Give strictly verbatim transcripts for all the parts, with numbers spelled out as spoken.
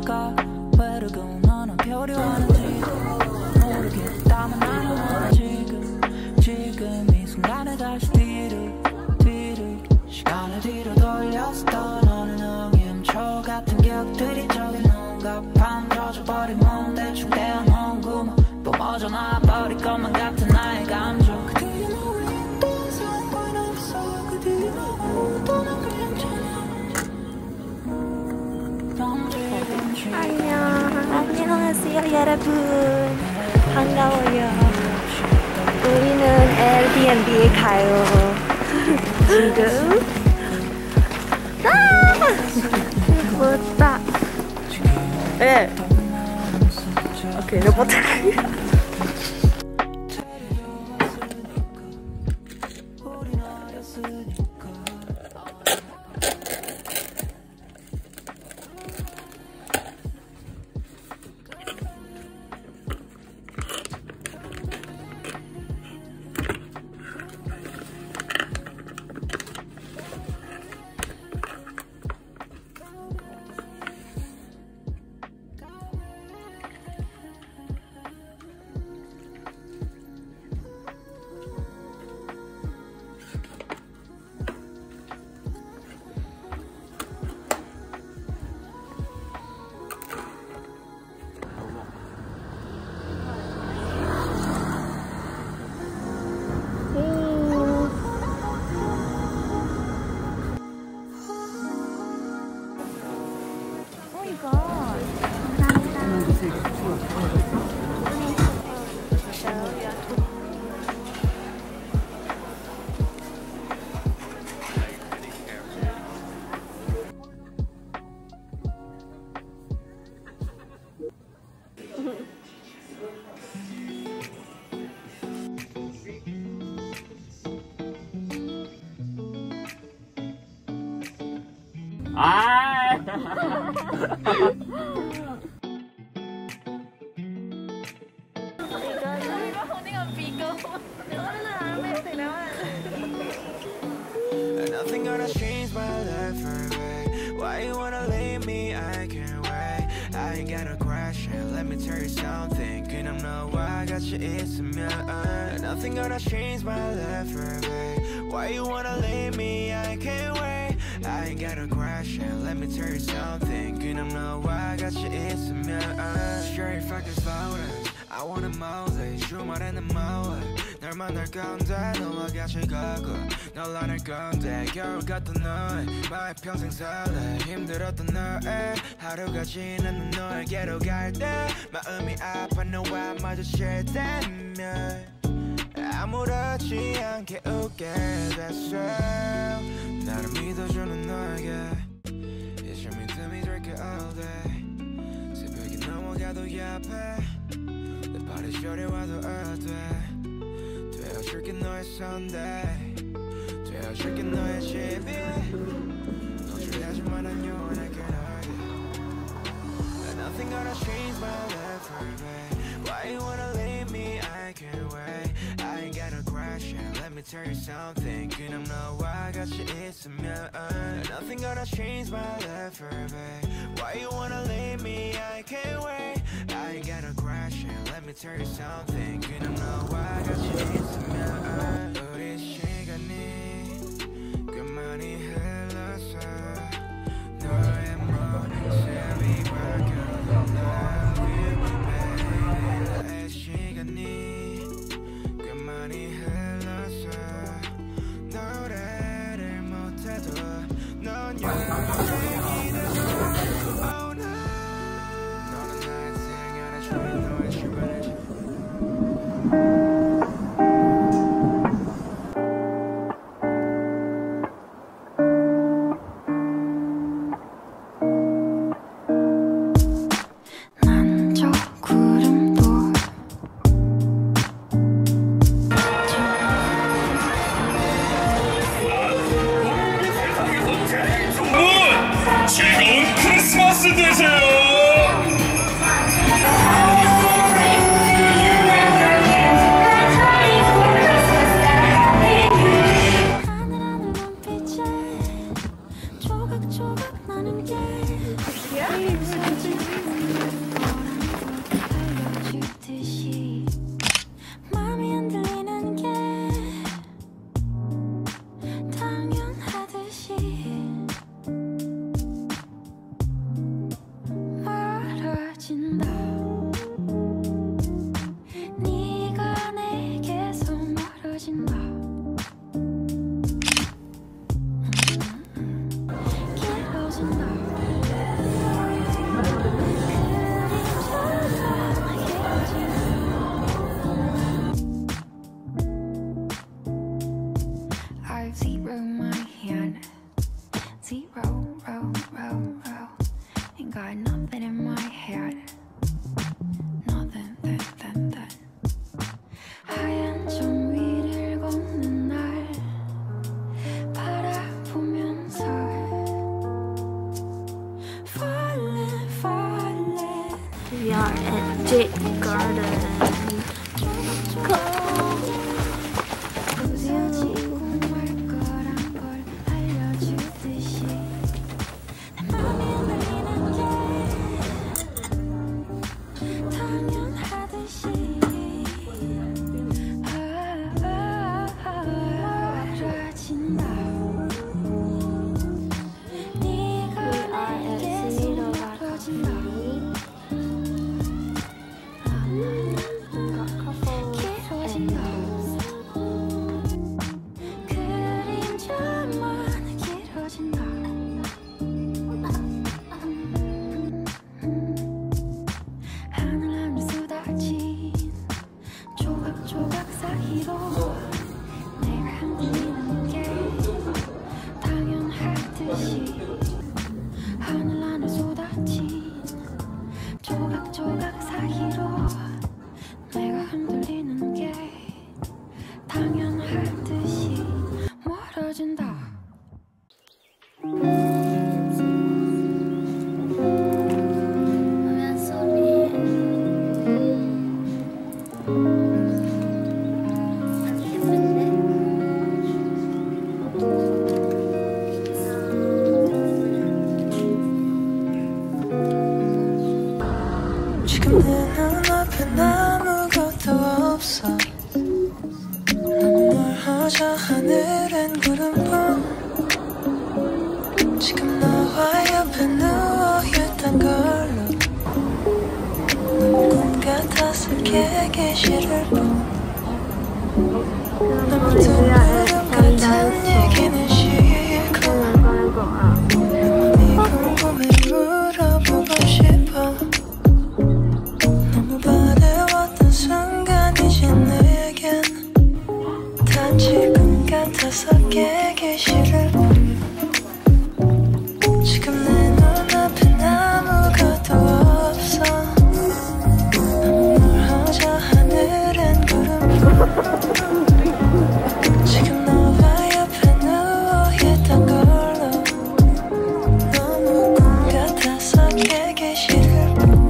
걸까 외로운 너는 표류하는지도 모르겠다만 나는 원해 지금 지금 이 순간에 다시 뒤를 뒤를 시간을 뒤로 돌렸어 너는 응임초 같은 기억들이 저기 누군가 밤 젖어버린 몸 대충 떼어놓은 구멍 뿜어져 나와버릴 것만 같은 나의 감정 그 뒤에 너를 있던 상관 없어 그 뒤에 너무 떠난 괜찮아 안녕 안녕하세요 여러분 반가워요 우리는 에어비앤비에 가요 지금 아 멋있다 네 오케이 리포트 아 Nothing gonna change my life forever. Why you wanna leave me? I can't wait. I ain't gonna crash it. Let me tell you something. 그냥 너와 같이 있으면 Nothing gonna change my life forever. Why you wanna leave me? I can't wait. I ain't gonna crash it. Let me tell you something. 그냥 너와 같이 있으면 Straight fucking violence. I wanna mold 주말에는 모아 널 만날 건데 너와 같이 가고 널 안을 건데 겨울 같던 너의 마의 평생 설레 힘들었던 너의 하루가 지나는 너에게로 갈 때 마음이 아파 너와 마주칠 때면 아무렇지 않게 웃게 됐어 나를 믿어주는 너에게 이제 믿음이 될게 all day 새벽이 넘어가도 옆에 내 발이 저려와도 어때 되어줄게 너의 Sunday 되어줄게 너의 집이 노출하지만 난 영원하게 너에게 Nothing gonna change my life forever Why you wanna leave me? I can't wait I ain't gonna crash it Let me tell you something 그냥 너와 같이 있으면 Nothing gonna change my life forever Why you wanna leave me? I can't wait I ain't gonna crash it Let me tell you something 그냥 너와 같이 있으면 우리 시간이 꽤 많이 흘러서 너의 모습이 바뀌어도 나의 시간이 꽤 많이 흘러서 노래를 못해도 넌 여전히 돼서 너는 나의 생활에 주인 너의 주변을 in my head. Nothing, that, that, that. 하얀 점 위를 걷는 날 바라보면서 falling, falling. We are at Jade Garden. Go. 조각조각 사이로 내가 흔들리는 게 당연할 듯이 멀어진다. 지금 내 눈앞엔 아무것도 없어. 너무 멀어져 하늘엔 구름뿐. 지금 너와 옆에 누워있던 걸로 너무 꿈 같아서 깨기 싫을 뿐. 너무 드물음 같은 얘기는 싫고 내 맘이 궁금해 물어보고 싶어. 바래왔던 순간이지 내겐 다지금 같아서 깨기 싫을 뿐. 지금 내 눈앞엔 아무것도 없어. 너무 멀어져 하늘엔 구름뿐. 지금 너와 옆에 누워있던 걸로 너무 꿈 같아서 깨기 싫을 뿐.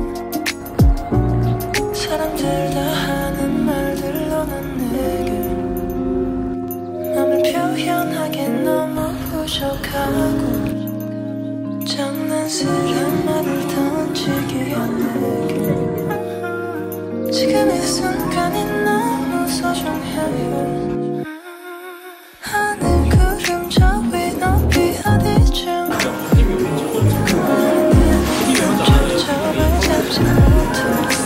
사람들 다 하는 말들로 난 내게 맘을 표현하기 너무 부족하고 장난스러운 말을 던지기에 내게 지금 이 순간이 너무 소중해요. 하늘 구름 저 위 높이 어디쯤 내 점점을 잡지 못해.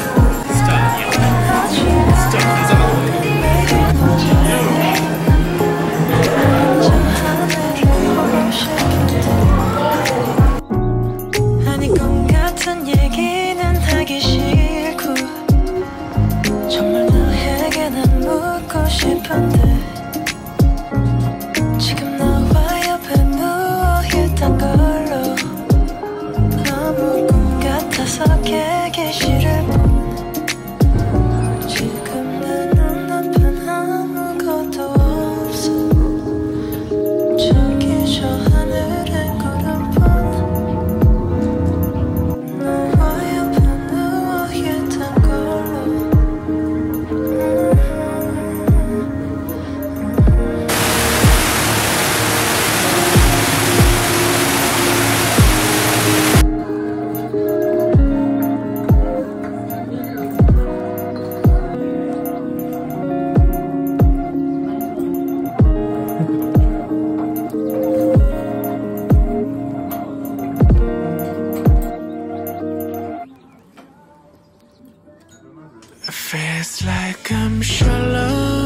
아니 꿈 같은 얘기는 하기 싫고 정말 너에게 난 묻고 싶은데 지금 너와 옆에 누워있던 걸로 너무 꿈 같아서 깨기 싫을 뿐. 지금 내 눈앞엔 아무것도 없어. 저기 저 하늘엔 구름뿐. 너와 옆에 누워있던 걸로 Feels like I'm shallow.